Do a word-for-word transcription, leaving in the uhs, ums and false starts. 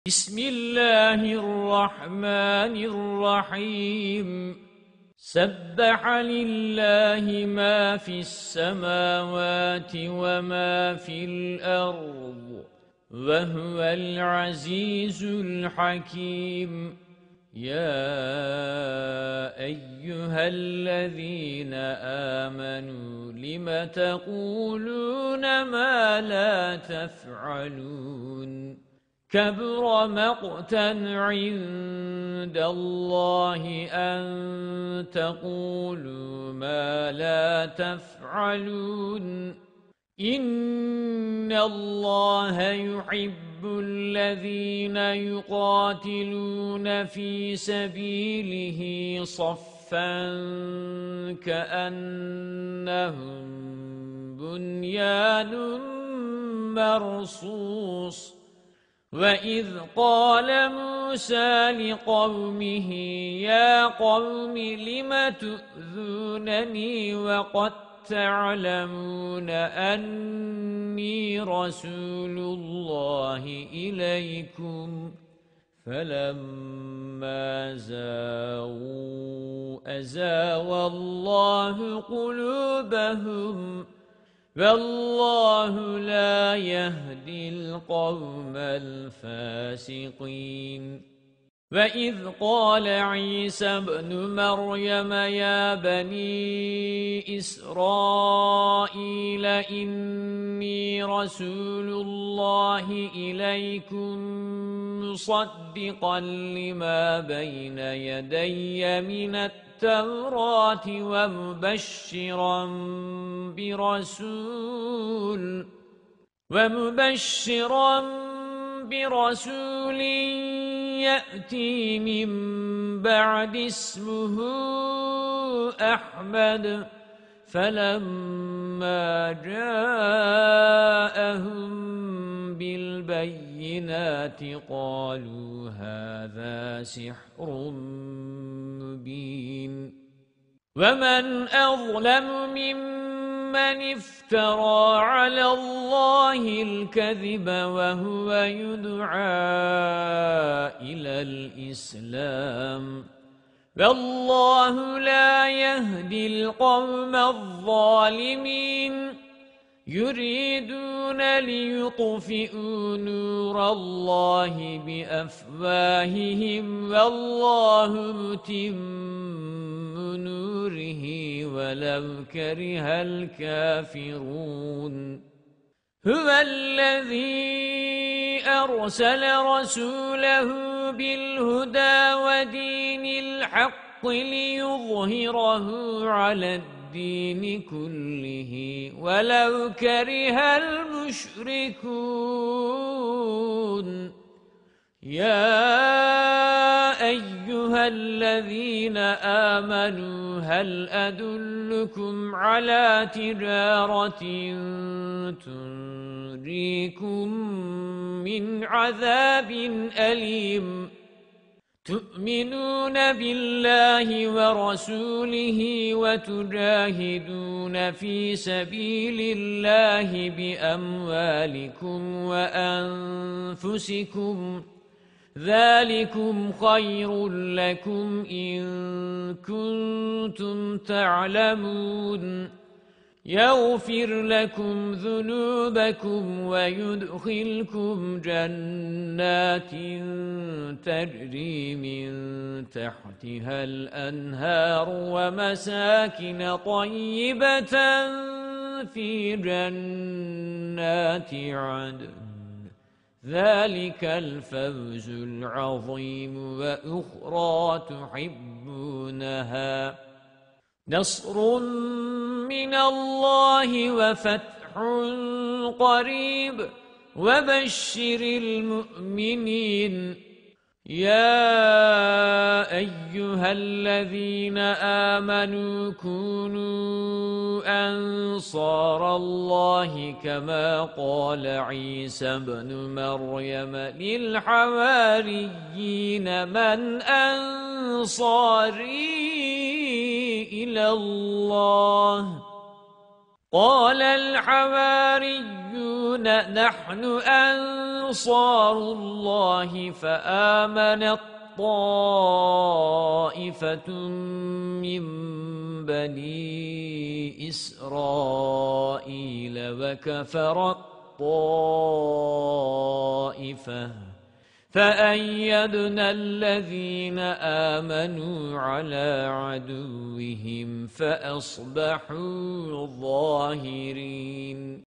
بسم الله الرحمن الرحيم سبح لله ما في السماوات وما في الأرض وهو العزيز الحكيم يا أيها الذين آمنوا لم تقولون ما لا تفعلون كبر مقتا عند الله أن تقولوا ما لا تفعلون إن الله يحب الذين يقاتلون في سبيله صفا كأنهم بنيان مرصوص وَإِذْ قَالَ مُوسَى لِقَوْمِهِ يَا قَوْمِ لِمَ تُؤْذُونَنِي وَقَدْ تَعْلَمُونَ أَنِّي رَسُولُ اللَّهِ إِلَيْكُمْ فَلَمَّا زَاغُوا أَزَاغَ اللَّهُ قُلُوبَهُمْ وَاللَّهُ لَا يَهْدِي الْقَوْمَ الْفَاسِقِينَ وَإِذْ قَالَ عِيسَى ابْنُ مَرْيَمَ يَا بَنِي إِسْرَائِيلَ إِنِّي رَسُولُ اللَّهِ إِلَيْكُمْ مُصَدِّقًا لِمَا بَيْنَ يَدَيَّ مِنَ التَّوْرَاةِ وَمُبَشِّرًا برسول ومبشرا برسول يأتي من بعد اسمه أحمد فلما جاءهم بالبينات قالوا هذا سحر مبين ومن أظلم ممن افترى على الله الكذب وهو يدعى إلى الإسلام والله لا يهدي القوم الظالمين يريدون ليطفئوا نور الله بأفواههم والله متم نوره ولو كره الكافرون هو الذي أرسل رسوله بالهدى ودين الحق ليظهره على الدين كله ولو كره المشركون يا أيها الذين آمنوا هل أدلكم على تجارة تنجيكم من عذاب أليم تؤمنون بالله ورسوله وتجاهدون في سبيل الله بأموالكم وأنفسكم ذلكم خير لكم إن كنتم تعلمون يغفر لكم ذنوبكم ويدخلكم جنات تجري من تحتها الأنهار ومساكن طيبة في جنات عدن ذلك الفوز العظيم وأخرى تحبونها نصر من الله وفتح قريب وبشر المؤمنين يا أيها الذين آمنوا كونوا أنصار الله كما قال عيسى ابن مريم للحواريين من أنصاري إلى الله قال الحواريون نحن أنصار نصار الله فآمنت طائفة من بني إسرائيل وكفرت طائفة فأيدنا الذين آمنوا على عدوهم فأصبحوا ظاهرين